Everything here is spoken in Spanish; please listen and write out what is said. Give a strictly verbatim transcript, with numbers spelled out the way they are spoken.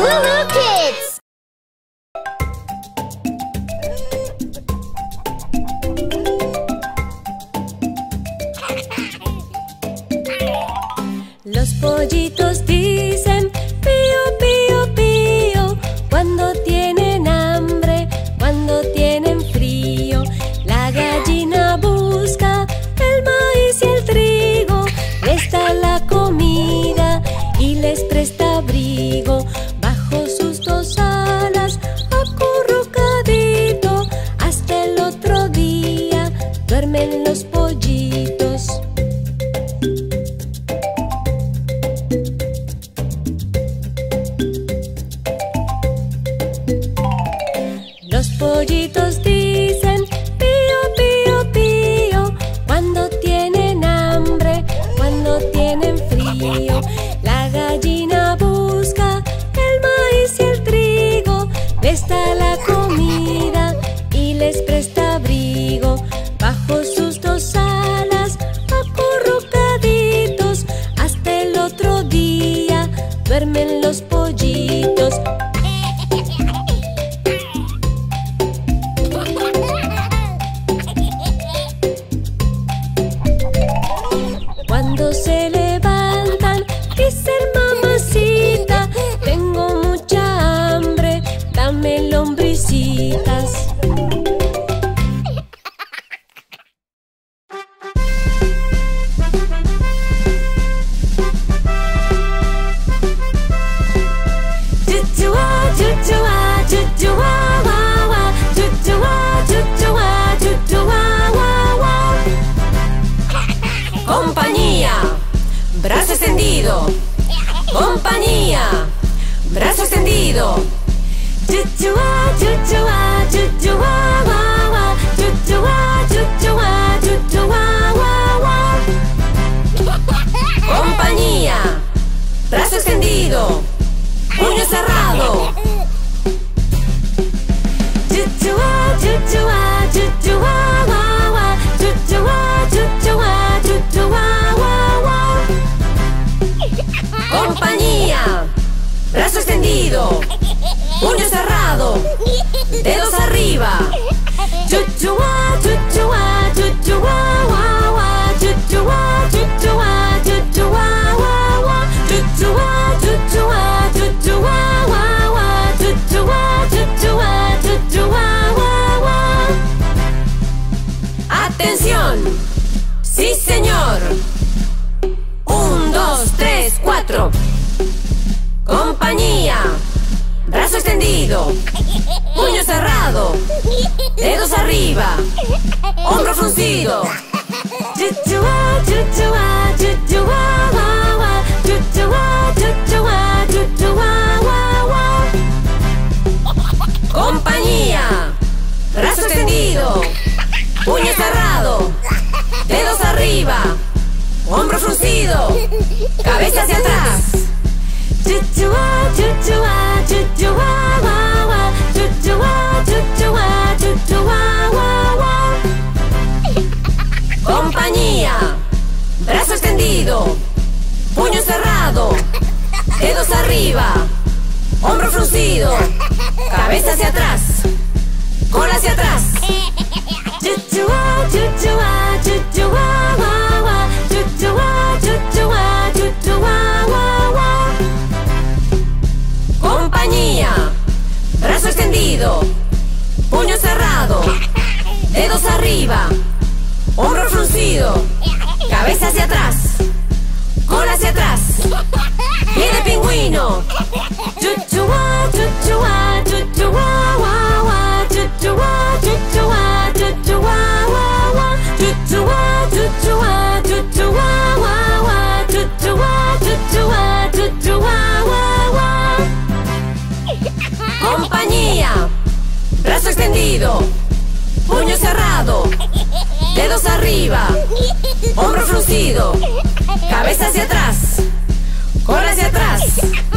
Woohoo Kids! Los pollitos dicen pío, pío, pío cuando tienen hambre, cuando tienen frío. La gallina busca el maíz y el trigo, les da la comida y les presta abrigo. Bajo sus dos alas, acurrucadito, hasta el otro día duermen los pollitos. Los pollitos dicen pío, pío, pío cuando tienen hambre, cuando tienen frío. La gallina busca el maíz y el trigo, les da la comida y les presta abrigo. Bajo sus dos alas, acurrucaditos, hasta el otro día duermen los pollitos. Cuando se levantan, dicen mamacita, tengo mucha hambre, dame lombricitas. Chuchua, chuchua, chuchua, wa, wa, chuchua, chuchua, chuchua, wa, wa. Compañía, brazo extendido. Compañía, brazo extendido. Chuchua, chuchua, chuchua, wa, wa, chuchua, chuchua, chuchua, wa, wa. Compañía, brazo extendido. Puño cerrado. Chuchua, chuchua, chuchua, wa, wa, chuchua, chuchua, chuchua, wa, wa. Compañía, brazo extendido. Puño cerrado. Dedos arriba. Chuchua, chuchua, chuchua, wa, wa, chuchua, chuchua, chuchua, wa, wa. Chuchua, chuchua, chuchua, wa, wa, chuchua, chuchua, chuchua, wa, wa. Atención. Sí, señor. Un, dos, tres, cuatro. Compañía, brazo extendido. Puño cerrado. Dedos arriba. Hombro fruncido. Chuchua, chuchua, chuchua, wa, wa, chuchua, chuchua, chuchua, wa, wa. Compañía, brazo extendido. Puño cerrado. Dedos arriba. Hombro fruncido. Cabeza hacia atrás. Chuchua, chuchua, chuchua, wa, wa, chuchua, chuchua, chuchua, wa, wa. Compañía, brazo extendido. Puño cerrado. Dedos arriba. Hombro fruncido. Cabeza hacia atrás. Cola hacia atrás. Chuchua, chuchua, chuchua, wa, wa, chuchua, chuchua, chuchua, wa, wa. Compañía, brazo extendido. Puño cerrado. Dedos arriba. Hombro fruncido. Cabeza hacia atrás. Cola hacia atrás. Pie de pingüino. Chuchua, chuchua, chuchua, wa, wa, chuchua, chuchua, chuchua, wa, wa. Chuchua, chuchua, chuchua, wa, wa, chuchua, chuchua, chuchua, wa, wa. Compañía, brazo extendido. Puño cerrado. Dedos arriba. Hombro fruncido. Cabeza hacia atrás. Cola hacia atrás.